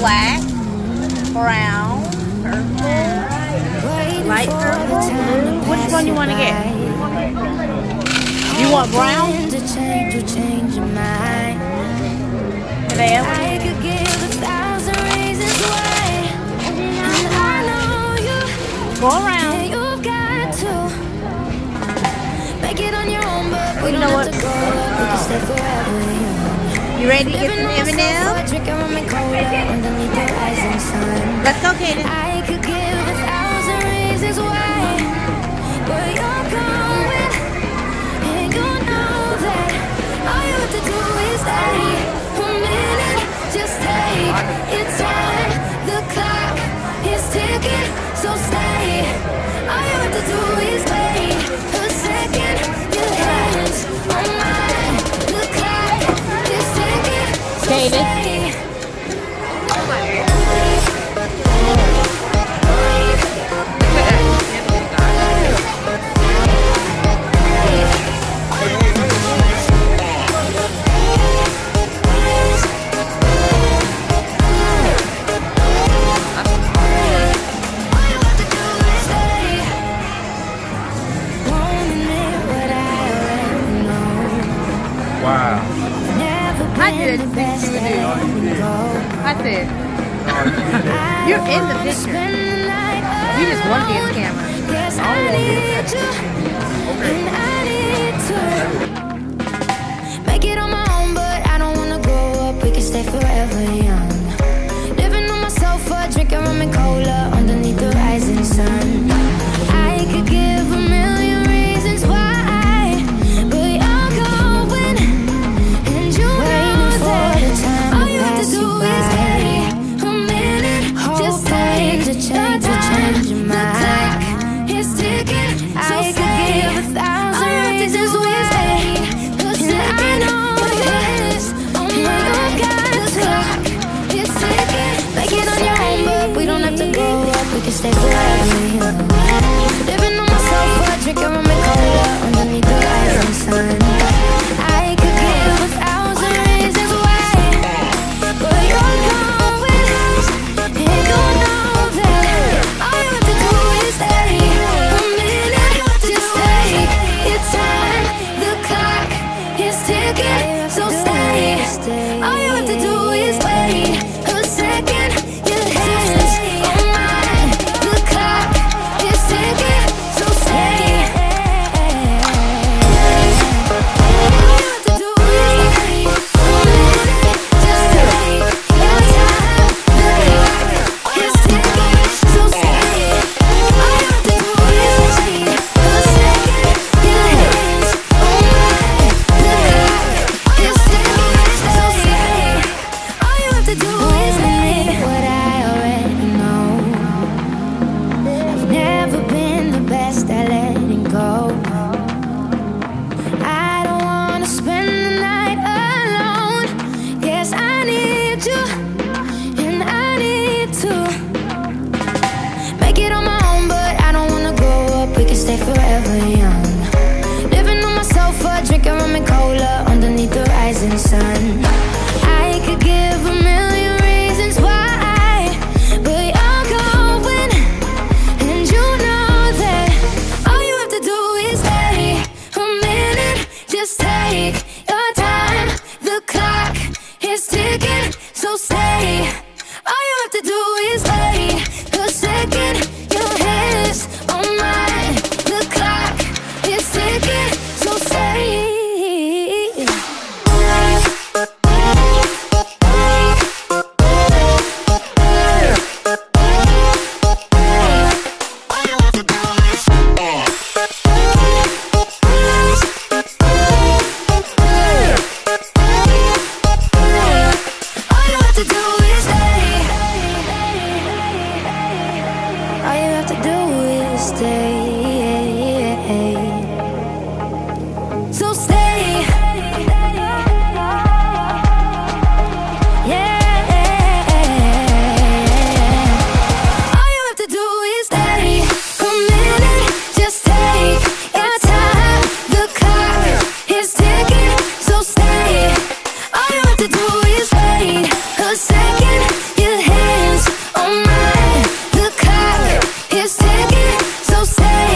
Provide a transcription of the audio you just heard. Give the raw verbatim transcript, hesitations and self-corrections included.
black, brown, purple, light purple. Which one you want to get? You want brown? There. Go around. Well, you know what? You ready to get some M and M's? Let's go, Kaden. I could give a thousand reasons why, but you're going, and you know that all you have to do is stay a minute, just take your time. The clock is ticking, so stay. All you have to do is wait a second. Your hands on mine. The clock is ticking, so stay. Wow. I did a picture with you. I said, you're in the picture. You just want to be in the camera. Make it on my own, but I don't want to grow up. We can stay forever young. Living on my sofa, drinking rum and cola underneath the rising sun. I could give a million reasons why. Change, change your mind. It's ticking, so I could give a thousand reasons why. Cause I know this, oh my God, the clock is ticking. Make it on your own, but we don't have to grow up. We can stay forever young. Living on my sofa, drinking rum and cola underneath the rising sun. I could give a thousand reasons why, but you're going, and you know. So stay. All you have to do is wait a second. Your hands on mine. The clock is ticking. So stay. All you have to do is wait a minute. Just take your time. The clock is ticking. So stay. All you have to do is wait a second. Your hands on mine. The clock. To do is say what I already know. I've never been the best at letting go. I don't wanna spend the night alone. Yes, I need you, and I need to make it on my own, but I don't wanna grow up. We can stay forever young. Living on my sofa, drinking rum and cola underneath the rising sun. I could give a million reasons why, but you're going, and you know that all you have to do is stay a minute. Just take your time. The clock is ticking, so stay. All you have to do is wait a second. Your hands on mine. The clock is ticking, so stay. All you have to do is stay. So stay. Yeah. All you have to do is stay a minute. Just take your time. The clock is ticking, so stay. All you have to do is wait a second. Your head So say